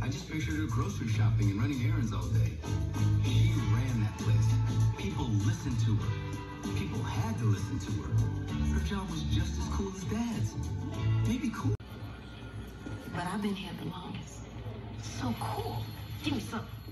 I just pictured her grocery shopping and running errands all day. She ran that place. People listened to her. People had to listen to her. Her job was just as cool as Dad's. Maybe cool. But I've been here the longest. So cool. Give me something.